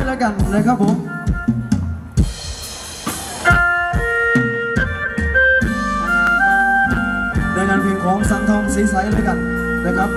แล้วกันนะครับผมในงานเพลงของสังทองสีใสแล้วกันนะครับ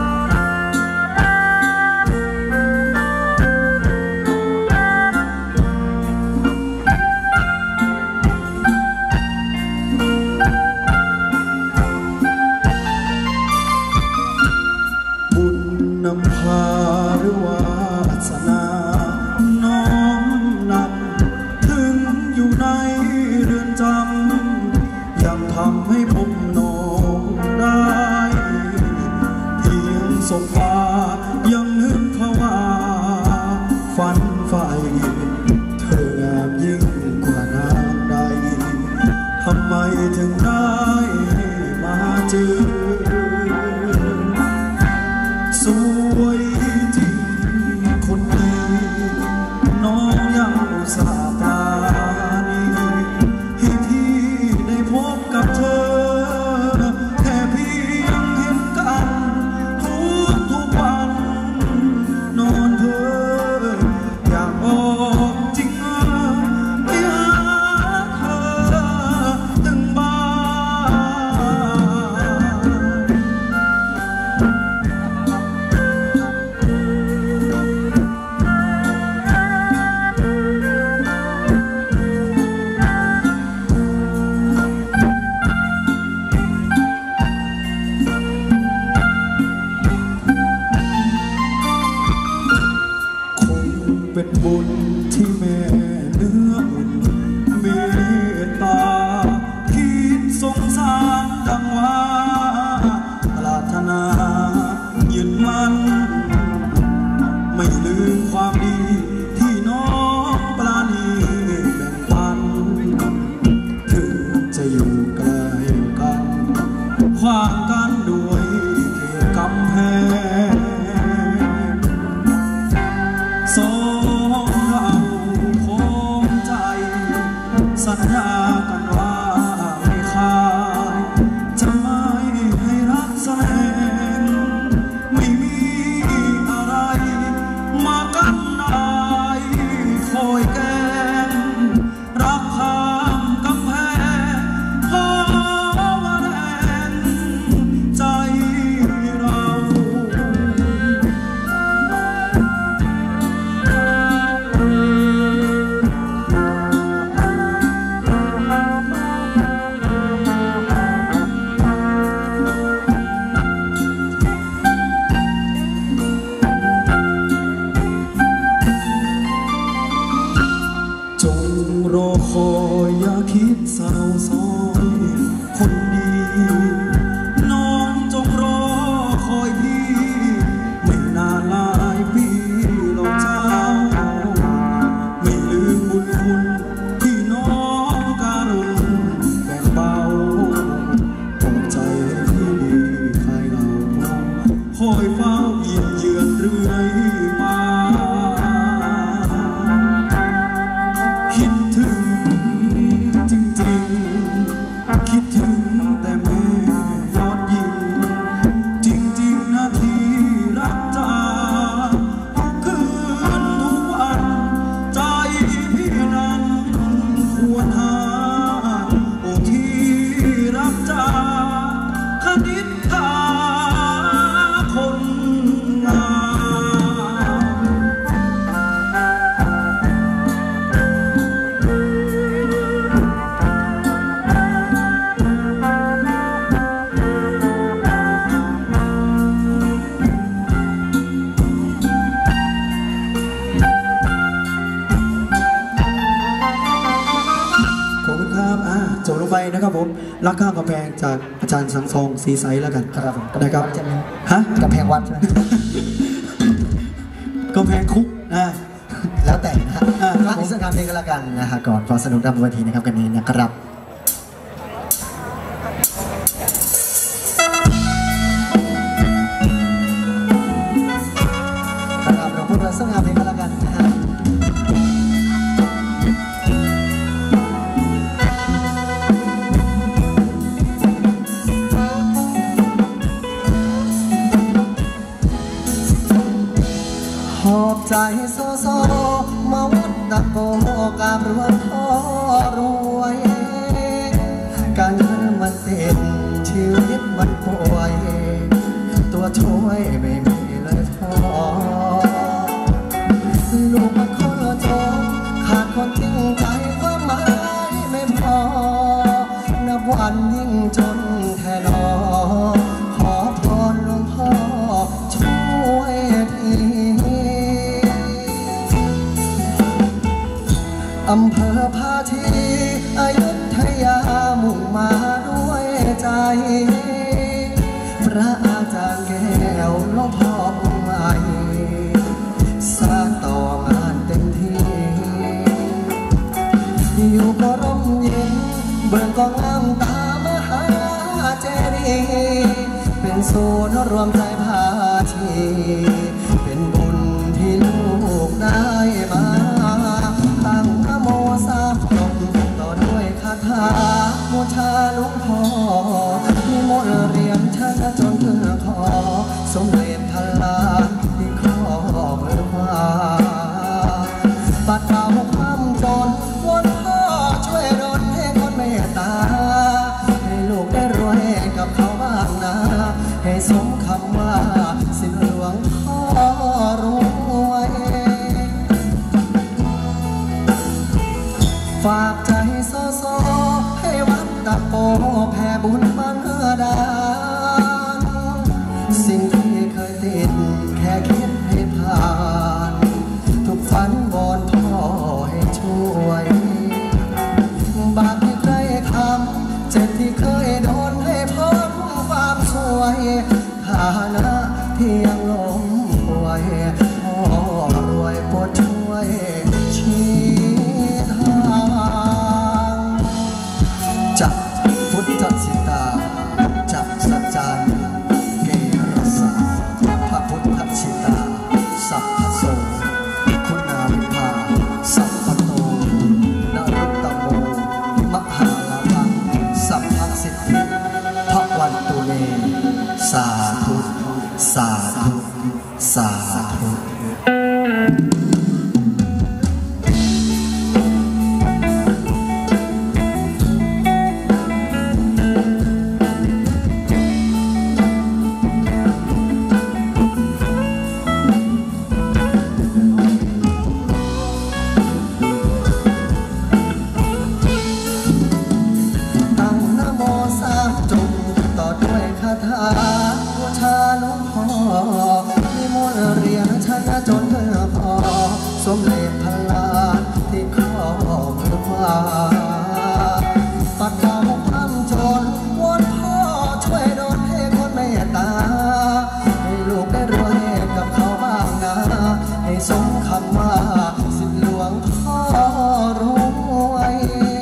นำพาหรือว่าศาสนาน้อมนำถึงอยู่ในเรือนจำยังทำให้ผมนอนได้เพียงสบตายังนึกเขาว่าฝันใฝ่เธองามยิ่งกว่านางใดทำไมถึงได้มาเจอสวยจริงคนดีน้องยังอุตส่าห์ปราณีให้พี่ได้พบกับเธอแค่เพียงเห็นกันทุกวันนอนเธออยากออกจริงไปหาเธอถึงบ้านเป็นบุญที่แม่เนื้ออุ่นเมตตาคิดสงสารดังว่าปรารถนายึดมั่นไม่ลืมความดีที่น้องปราณีแบ่งปันถึงจะอยู่ไกลกันขวางกันด้วยเขตกำแพงสัญญากันว่าไม่ขาดจะไม่ให้รักแสลงไม่มีอะไรมากันได้คอยแกงรักข้ามกำแพงเพราะว่าแรงใจเรารอคอยอย่าคิดเศร้าซ้อยคนดีน้องจงรอคอยพี่ไม่นานหลายปีเราเจ้าไม่ลืมบุญคุณที่น้องการุณแบ่งเบาปลอบใจให้พี่คลายเหงาคอยเฝ้าเยี่ยมเยือนเรื่อยมาคิดถึงแต่แม่ยอดยิ่งจริงๆนาทีรักจาคืนทุกวันใจพี่นั้นควรหาโอ้ที่รักจาคณิตถาคนงามจบลงไปนะครับผมรักข้ามกำแพงจากอาจารย์สังทองสีใสแล้วกันครับนะครับฮะกำแพงวัดใช่ไหมกำแพงคุกแล้วแต่นะฮะฟังอีกสักคำเพลงกันละกันนะฮะก่อนพอสนุกดำวันทีนะครับกันนี้นะครับเราพูดกันสักคำเพลงกันละกันนะฮะหอบใจโซโซตะโกกาบรวยพ่อรวยการเงินมันติดชีวิตมันป่วยตัวช่วยไม่มีเลยพอลูกมันคนละจงขาดคนจริงใจความหมายไม่พอนับวันยิ่งจนแท้หนอขอพรหลวงพ่อช่วยทีอำเภอพาชีอยุธยามุ่งมาด้วยใจพระอาจารย์แก้วหลวงพ่อองค์ใหม่สร้างต่องานเต็มที่อยู่ก็ร่มเย็นเบิ่งก็งามตามหาเจดีย์เป็นศูนย์รวมใจพาชีเป็นบุญที่ลูกได้มาตั้งนโมสามจบต่อด้วยคาถาบูชาหลวงพ่อมีมนต์เรียนท่านจนเพื่อขอสมเด็จพระลานที่ขอเพื่อว่าปัดเป่าความจนวันพ่อช่วยดลให้คนเมตตาให้ลูกได้รวยกับเขาบ้างนะให้สมคำว่าสิทธิหลวงพ่อรวยฝากใจโซโซให้วัดตะโกแผ่บุญบันดาลสิ่งที่เคยติดแค่คิดให้ผ่านทุกฝันวอนพ่อให้ช่วยบาปที่เคยทำเจ็บที่เคยโดนให้พ้นความสวยฐานะที่ยังล้มป่วยพ่อรวยโปรดช่วยชี้ทางจากพุทธสิตาจากสัจจานุเกรสาพระพุทธชิตาสัพพโสคุณาวิภาสัพพโตนรุตตโมมหาลาภังสัพพสิทธิพระวันตุเมสาธุสาธุสาธุจนเพื่อพอสมเด็จพระลานที่ขอเพื่อว่าปัดเป่าความจนวอนพ่อช่วยดลให้คนเมตตาให้ลูกได้รวยกับเขาบ้างนะให้สมคำว่าสิทธิหลวงพ่อรวย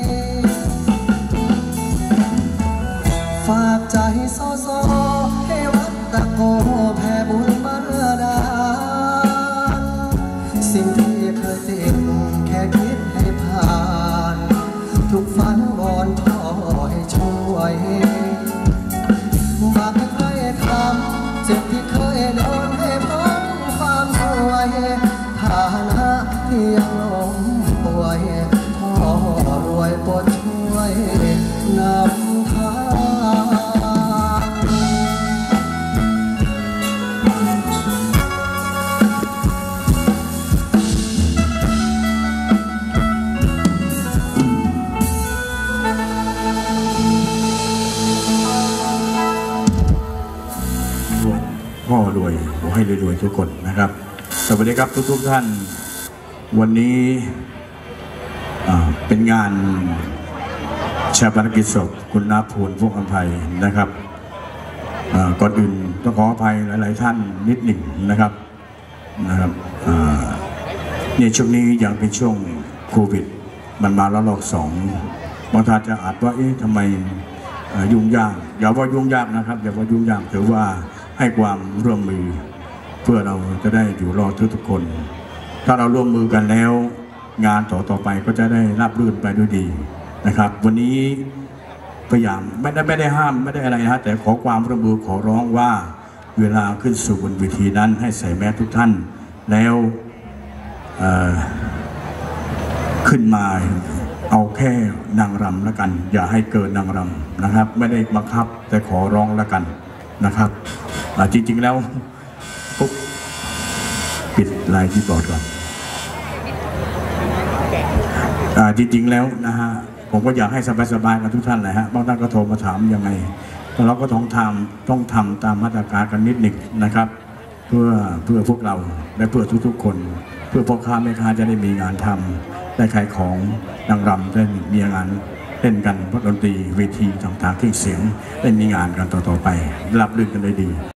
ฝากใจโซโซให้วัดตะโกแผ่บุญบันดาลสิ่งที่เคยติดแค่คิดให้ผ่านทุกฝันวอนพ่อให้ช่วยบาปที่เคยทำเจ็บที่เคยโดนให้พ้นความสวยฐานะที่ยังล้มป่วยพ่อรวยโปรดช่วยนำทางพ่อรวยขอให้รวยๆทุกคนนะครับสวัสดีครับทุกท่านวันนี้เป็นงานชาปนกิจศพคุณณภูลพวกอภัยนะครับก่อนอื่นต้องขออภัยหลายๆท่านนิดหนึ่งนะครับเนี่ยช่วงนี้ยังเป็นช่วงโควิดมันมาแล้วรอบ2บางท่านจะอาจว่าเอ๊ะทำไมยุ่งยากอย่าว่ายุ่งยากนะครับอย่าว่ายุ่งยากถือว่าให้ความร่วมมือเพื่อเราจะได้อยู่รอดทุกคนถ้าเราร่วมมือกันแล้วงานต่อไปก็จะได้ราบรื่นไปด้วยดีนะครับวันนี้พยายามไม่ได้ห้ามไม่ได้อะไรนะแต่ขอความร่วมมือขอร้องว่าเวลาขึ้นสู่บนเวทีนั้นให้ใส่แมสทุกท่านแล้วขึ้นมาเอาแค่นางรำแล้วกัน อย่าให้เกินนางรำนะครับ ไม่ได้บังคับแต่ขอร้องแล้วกันนะครับจริงๆแล้วปุ๊บปิดไลน์ที่บอร์ดก่อนจริงๆแล้วนะฮะผมก็อยากให้สบายๆกันทุกท่านเลยฮะบางท่านก็โทรมาถามยังไงเราก็ต้องทำตามมาตรการกันนิดหนึ่งนะครับ เพื่อพวกเราและเพื่อทุกๆคน เพื่อพ่อค้าแม่ค้าจะได้มีงานทำได้ขายของนางรำได้มีงานเล่นกันดนตรีเวทีต่างๆเครื่องเสียงได้มีงานกันต่อไปรับรื่นกันได้ดี